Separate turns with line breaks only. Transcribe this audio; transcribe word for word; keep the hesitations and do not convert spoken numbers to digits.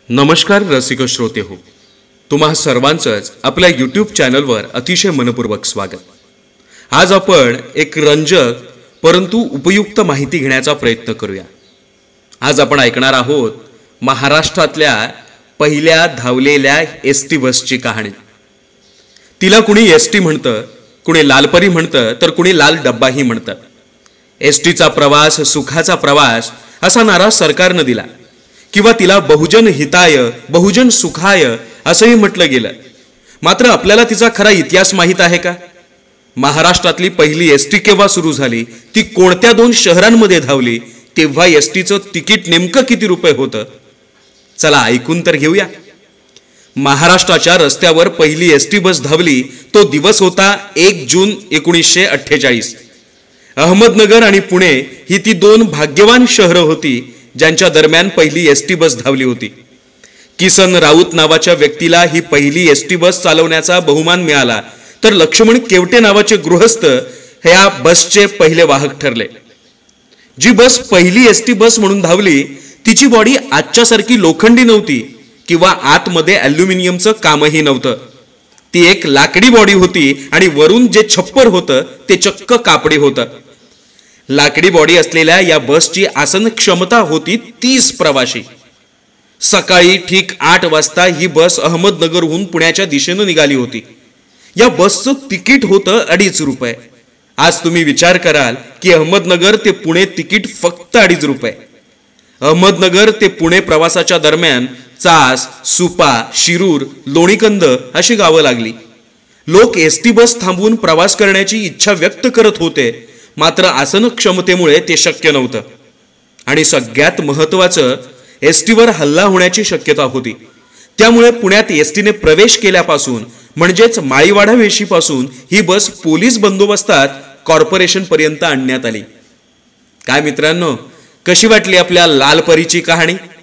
नमस्कार रसिक श्रोते हो, तुम्हा सर्वांचंच आपल्या यूट्यूब चॅनलवर अतिशय मनपूर्वक स्वागत। आज आपण एक रंजक परंतु उपयुक्त माहिती घेण्याचा प्रयत्न करूया। आज आपण ऐकणार आहोत महाराष्ट्रातल्या पहिल्या धावलेल्या एस टी बसची कहाणी। तिला कुणी एस टी म्हणतं, कुणी लालपरी म्हणतं, तर कुणी लाल डब्बाही म्हणतं। एस टीचा प्रवास सुखाचा प्रवास असा नारा सरकारनं दिला किंवा तिला बहुजन हिताय बहुजन सुखाय असंही म्हटलं गेलं। मात्र आपल्याला तिचा खरा इतिहास माहीत आहे का? महाराष्ट्रातली पहिली एस टी केव्हा सुरू झाली, ती कोणत्या दोन शहरांमध्ये धावली, तेव्हा एस टीचं तिकीट नेमकं किती रुपये होतं, चला ऐकून तर घेऊया। महाराष्ट्राच्या रस्त्यावर पहिली एस टी बस धावली तो दिवस होता एक जून एकोणीसशे अठ्ठेचाळीस। अहमदनगर आणि पुणे ही ती दोन भाग्यवान शहरं होती ज्यांच्या दरम्यान पहिली एस टी बस धावली होती। किसन राऊत नावाच्या व्यक्तीला ही पहिली एस टी बस चालवण्याचा बहुमान मिळाला, तर लक्ष्मण केवटे नावाचे गृहस्थ ह्या बसचे पहिले वाहक ठरले। जी बस पहिली एस टी बस म्हणून धावली तिची बॉडी आजच्या सारखी लोखंडी नव्हती किंवा आतमध्ये ॲल्युमिनियमचं कामही नव्हतं। ती एक लाकडी बॉडी होती आणि वरून जे छप्पर होतं ते चक्क कापडी होतं। लाकडी बॉडी असलेल्या या बसची आसन क्षमता होती तीस प्रवासी। सकाळी ठीक आठ वाजता ही बस अहमदनगरहून पुण्याच्या दिशेनं निघाली होती। या बसचं तिकीट होतं अडीच रुपये। आज तुम्ही विचार कराल की अहमदनगर ते पुणे तिकीट फक्त अडीच रुपये। अहमदनगर ते पुणे प्रवासाच्या दरम्यान चास, सुपा, शिरूर, लोणीकंद अशी गावं लागली। लोक एस टी बस थांबवून प्रवास करण्याची इच्छा व्यक्त करत होते, मात्र आसन क्षमतेमुळे ते शक्य नव्हतं। आणि सगळ्यात महत्त्वाचं, एस टीवर हल्ला होण्याची शक्यता होती। त्यामुळे पुण्यात एस टीने प्रवेश केल्यापासून म्हणजेच माळीवाडा वेशीपासून ही बस पोलीस बंदोबस्तात कॉर्पोरेशन पर्यंत आणण्यात आली। काय मित्रांनो, कशी वाटली आपल्या लालपरीची कहाणी?